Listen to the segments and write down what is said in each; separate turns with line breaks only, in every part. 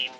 الرحیم۔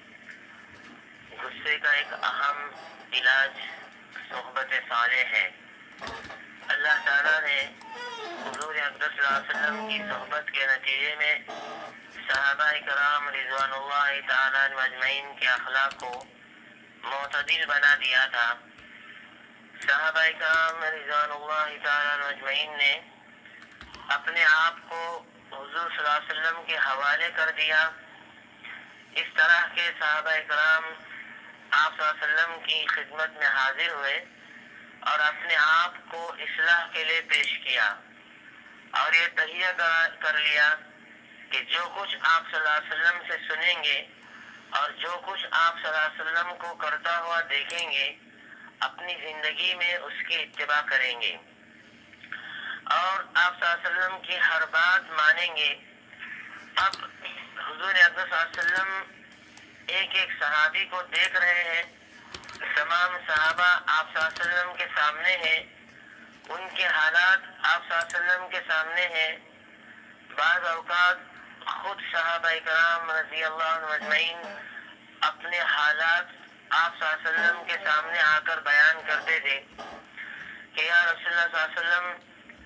غصے کا ایک اہم علاج صحبت صالح ہے۔ اللہ تعالیٰ نے حضور اقدس صلی اللہ علیہ وسلم کی صحبت کے نتیجے میں صحابہ کرام رضوان اللہ تعالیٰ اجمعین کے اخلاق کو معتدل بنا دیا تھا۔ صحابہ کرام رضوان اللہ تعالیٰ اجمعین نے اپنے آپ کو حضور صلی اللہ علیہ وسلم کے حوالے کر دیا۔ اس طرح کے صحابہ کرام آپ صلی اللہ علیہ وسلم کی خدمت میں حاضر ہوئے اور اپنے آپ کو اصلاح کے لیے پیش کیا اور یہ تہیہ کر لیا کہ جو کچھ آپ صلی اللہ علیہ وسلم سے سنیں گے اور جو کچھ آپ صلی اللہ علیہ وسلم کو کرتا ہوا دیکھیں گے اپنی زندگی میں اس کی اتباع کریں گے اور آپ صلی اللہ علیہ وسلم کی ہر بات مانیں گے۔ اب حضور اقدس صلی اللہ علیہ وسلم ایک ایک صحابی کو دیکھ رہے ہیں۔ تمام صحابہ آپ صلی اللہ علیہ وسلم کے سامنے ہیں، ان کے حالات آپ صلی اللہ علیہ وسلم کے سامنے ہیں۔ بعض اوقات خود صحابہ کرام رضی اللہ عنہ اجمعین اپنے حالات آپ صلی اللہ علیہ وسلم کے سامنے آ کر بیان کرتے تھے کہ یا رسول اللہ صلی اللہ علیہ وسلم،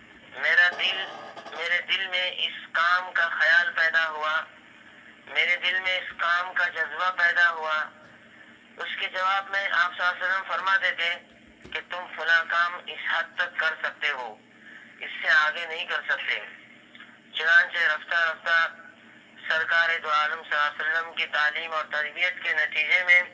میرے دل میں اس کام کا خیال پیدا ہوا، میرے دل میں اس کام کا جذبہ پیدا ہوا۔ اس کے جواب میں آپ صلی اللہ علیہ وسلم فرماتے تھے کہ تم فلاں کام اس حد تک کر سکتے ہو، اس سے آگے نہیں کر سکتے۔ چنانچہ رفتہ رفتہ سرکار دو عالم صلی اللہ علیہ وسلم کی تعلیم اور تربیت کے نتیجے میں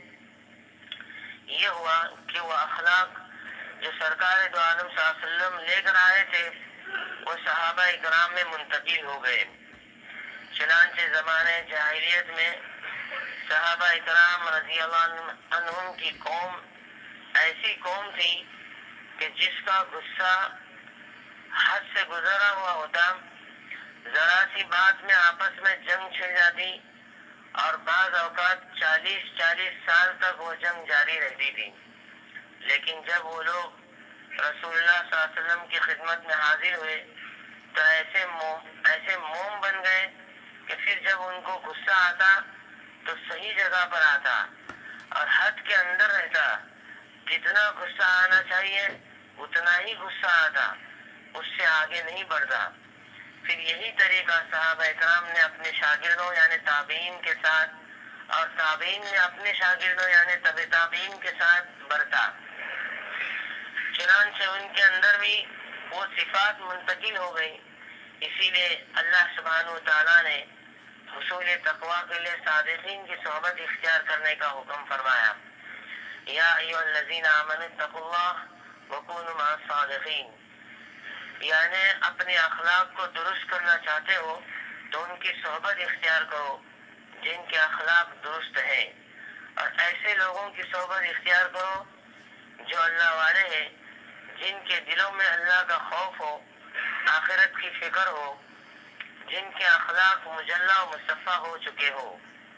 یہ ہوا کہ وہ اخلاق جو سرکار دو عالم صلی اللہ علیہ وسلم لے کر آئے تھے وہ صحابہ کرام میں منتقل ہو گئے۔ چنانچہ زمانے جاہلیت میں صحابہ کرام رضی اللہ عنہم کی قوم ایسی قوم تھی کہ جس کا غصہ حد سے گزرا ہوا ہوتا، ذرا سی بات میں آپس میں جنگ چھڑ جاتی اور بعض اوقات 40 سال تک وہ جنگ جاری رہتی تھی۔ لیکن جب وہ لوگ رسول اللہ صلی اللہ علیہ وسلم کی خدمت میں حاضر ہوئے تو ایسے موم بن گئے کہ پھر جب ان کو غصہ آتا تو صحیح جگہ پر آتا اور حد کے اندر رہتا۔ جتنا غصہ آنا چاہیے اتنا ہی غصہ آتا، اس سے آگے نہیں بڑھتا۔ پھر یہی طریقہ صحابہ کرام نے اپنے شاگردوں یعنی تابعین کے ساتھ اور تابعین نے اپنے شاگردوں یعنی تبع تابعین کے ساتھ برتا۔ چنانچہ ان کے اندر بھی وہ صفات منتقل ہو گئی۔ اسی لیے اللہ سبحانہ وتعالیٰ نے حصول تقویٰ کے لیے صادقین کی صحبت اختیار کرنے کا حکم فرمایا۔ یا ایھا الذین آمنوا اتقوا اللہ وکونوا مع الصادقین، یعنی اپنے اخلاق کو درست کرنا چاہتے ہو تو ان کی صحبت اختیار کرو جن کے اخلاق درست ہیں، اور ایسے لوگوں کی صحبت اختیار کرو جو اللہ والے ہیں، جن کے دلوں میں اللہ کا خوف ہو، آخرت کی فکر ہو، جن کے اخلاق مجلہ و مصفح ہو چکے ہو۔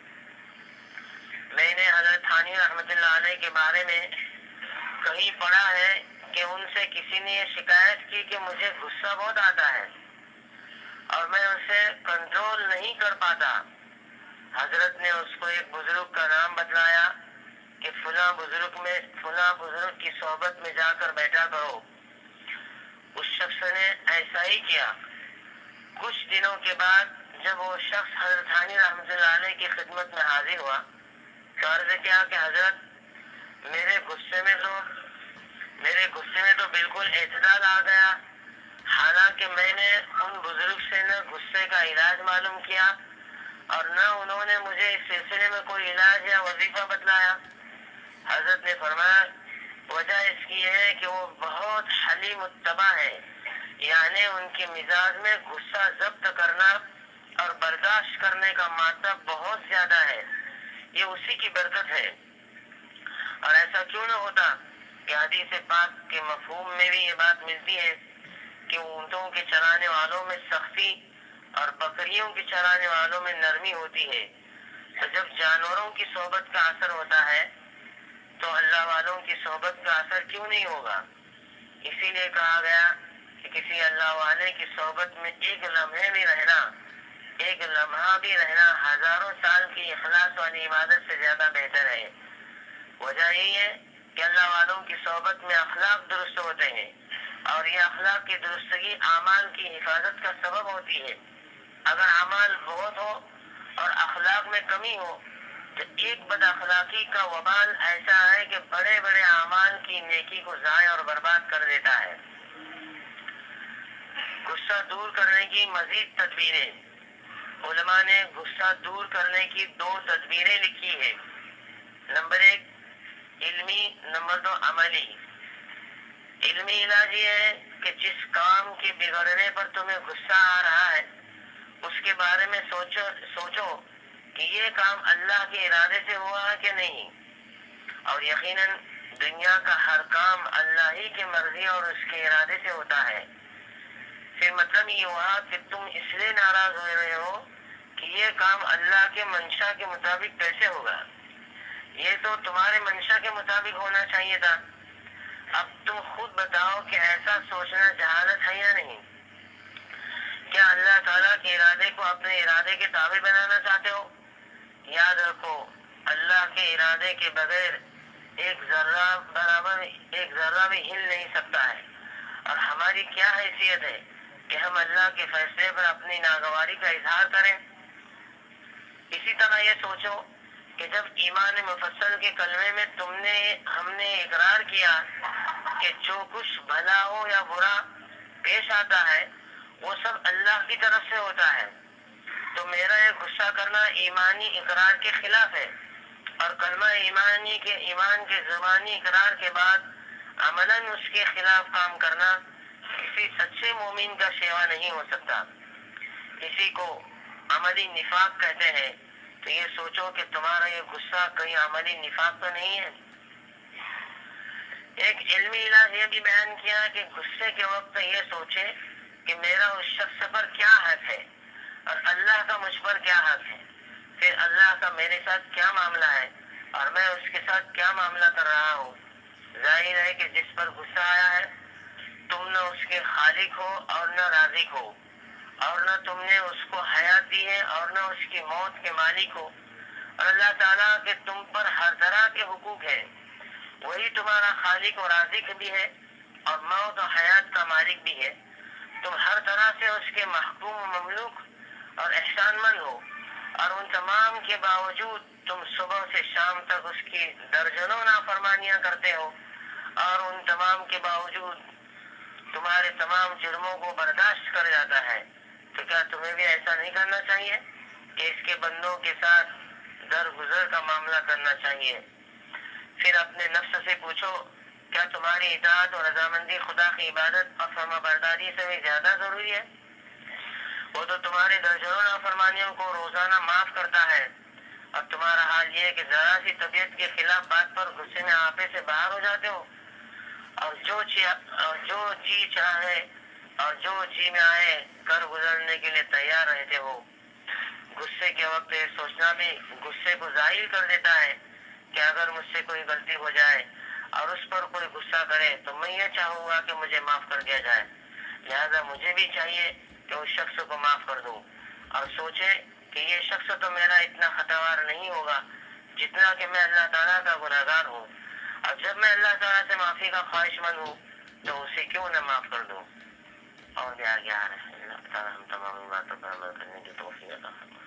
میں نے حضرت تھانی رحمۃ اللہ علیہ کے بارے میں کہیں پڑھا ہے کہ ان سے کسی نے یہ شکایت کی کہ مجھے غصہ بہت آتا ہے اور میں اسے کنٹرول نہیں کر پاتا۔ حضرت نے اس کو ایک بزرگ کا نام بتلایا کہ فلاں بزرگ کی صحبت میں جا کر بیٹھا کرو۔ اس شخص نے ایسا ہی کیا۔ کچھ دنوں کے بعد جب وہ شخص حضرت تھانی رحمۃ اللہ علیہ کی خدمت میں حاضر ہوا تو عرض کیا کہ حضرت میرے غصے میں تو بالکل اعتدال آ گیا، حالانکہ میں نے ان بزرگ سے نہ غصے کا علاج معلوم کیا اور نہ انہوں نے مجھے اس سلسلے میں کوئی علاج یا وظیفہ بتلایا۔ حضرت نے فرمایا وجہ اس کی ہے کہ وہ بہت حلیم الطبع ہے، یعنی ان کے مزاج میں غصہ ضبط کرنا اور برداشت کرنے کا مادہ بہت زیادہ ہے، یہ اسی کی برکت ہے۔ اور ایسا کیوں نہ ہوتا کہ حدیث پاک کے مفہوم میں بھی یہ بات ملتی ہے کہ اونٹوں کے چرانے والوں میں سختی اور بکریوں کے چرانے والوں میں نرمی ہوتی ہے۔ تو جب جانوروں کی صحبت کا اثر ہوتا ہے تو اللہ والوں کی صحبت کا اثر کیوں نہیں ہوگا؟ اسی لیے کہا گیا کہ کسی اللہ والے کی صحبت میں ایک لمحے بھی رہنا ایک لمحہ بھی رہنا ہزاروں سال کی اخلاص والی عبادت سے زیادہ بہتر ہے۔ وجہ یہی ہے کہ اللہ والوں کی صحبت میں اخلاق درست ہوتے ہیں، اور یہ اخلاق کی درستگی اعمال کی حفاظت کا سبب ہوتی ہے۔ اگر اعمال بہت ہو اور اخلاق میں کمی ہو تو ایک بد اخلاقی کا وبال ایسا ہے کہ بڑے بڑے اعمال کی نیکی کو ضائع اور برباد کر دیتا ہے۔ غصہ دور کرنے کی مزید تدبیریں۔ علماء نے غصہ دور کرنے کی 2 تدبیریں لکھی ہے۔ نمبر 1 علمی، نمبر 2 عملی۔ علمی علاج یہ ہے کہ جس کام کے بگڑنے پر تمہیں غصہ آ رہا ہے اس کے بارے میں سوچو کہ یہ کام اللہ کے ارادے سے ہوا ہے کہ نہیں، اور یقیناً دنیا کا ہر کام اللہ ہی کی مرضی اور اس کے ارادے سے ہوتا ہے۔ پھر مطلب یہ ہوا کہ تم اس لیے ناراض ہوئے رہے ہو کہ یہ کام اللہ کے منشا کے مطابق کیسے ہوگا، یہ تو تمہارے منشا کے مطابق ہونا چاہیے تھا۔ اب تم خود بتاؤ کہ ایسا سوچنا جہالت ہے یا نہیں؟ کیا اللہ تعالیٰ کے ارادے کو اپنے ارادے کے تابع بنانا چاہتے ہو؟ یاد رکھو اللہ کے ارادے کے بغیر ایک ذرہ بھی ہل نہیں سکتا ہے، اور ہماری کیا حیثیت ہے کہ ہم اللہ کے فیصلے پر اپنی ناگواری کا اظہار کریں۔ اسی طرح یہ سوچو کہ جب ایمان مفصل کے کلمے میں ہم نے اقرار کیا کہ جو کچھ بھلا ہو یا برا پیش آتا ہے وہ سب اللہ کی طرف سے ہوتا ہے، تو میرا یہ غصہ کرنا ایمانی اقرار کے خلاف ہے، اور کلمہ ایمان کے زبانی اقرار کے بعد عملاً اس کے خلاف کام کرنا کسی سچے مومن کا شیوا نہیں ہو سکتا۔ اسی کو عملی نفاق کہتے ہیں۔ تو یہ سوچو کہ تمہارا یہ غصہ کہیں عملی نفاق تو نہیں ہے۔ ایک علمی علاج یہ بھی بیان کیا کہ غصے کے وقت یہ سوچے کہ میرا اس شخص پر کیا حق ہے اور اللہ کا مجھ پر کیا حق ہے، پھر اللہ کا میرے ساتھ کیا معاملہ ہے اور میں اس کے ساتھ کیا معاملہ کر رہا ہوں۔ ظاہر ہے کہ جس پر غصہ آیا ہے تم نہ اس کے خالق ہو اور نہ رازق ہو، اور نہ تم نے اس کو حیات دی ہے اور نہ اس کی موت کے مالک ہو، اور اللہ تعالیٰ کے تم پر ہر طرح کے حقوق ہیں، وہی تمہارا خالق اور رازق بھی ہے اور موت و حیات کا مالک بھی ہے۔ تم ہر طرح سے اس کے محکوم و مملوک اور احسان مند ہو، اور ان تمام کے باوجود تم صبح سے شام تک اس کی درجنوں نافرمانیاں کرتے ہو، اور ان تمام کے باوجود تمہارے تمام جرموں کو برداشت کر جاتا ہے۔ تو کیا تمہیں بھی ایسا نہیں کرنا چاہیے کہ اس کے بندوں کے ساتھ درگزر کا معاملہ کرنا چاہیے؟ پھر اپنے نفس سے پوچھو کیا تمہاری اطاعت اور رضامندی خدا کی عبادت اور فرما برداری سے بھی زیادہ ضروری ہے؟ وہ تو تمہارے درجنوں نافرمانیوں کو روزانہ معاف کرتا ہے، اور تمہارا حال یہ ہے کہ ذرا سی طبیعت کے خلاف بات پر غصے میں آپے سے باہر ہو جاتے ہو، اور جو جی چاہے اور جو جی میں آئے کر گزرنے کے لیے تیار رہتے ہو۔ غصے کے وقت یہ سوچنا بھی غصے کو ظاہر کر دیتا ہے کہ اگر مجھ سے کوئی غلطی ہو جائے اور اس پر کوئی غصہ کرے تو میں یہ چاہوں گا کہ مجھے معاف کر دیا جائے، لہذا مجھے بھی چاہیے کہ اس شخص کو معاف کر دوں، اور سوچے کہ یہ شخص تو میرا اتنا خطاوار نہیں ہوگا جتنا کہ میں اللہ تعالیٰ کا گنہگار ہوں، اور جب میں اللہ تعالیٰ سے معافی کا خواہش مند ہوں تو اسے کیوں نہ معاف کر دوں۔ اور بھی آگے آ رہے ہیں۔ اللہ تعالیٰ ہم تمام باتوں پر عمل کرنے کی توفیق عطا فرمائے۔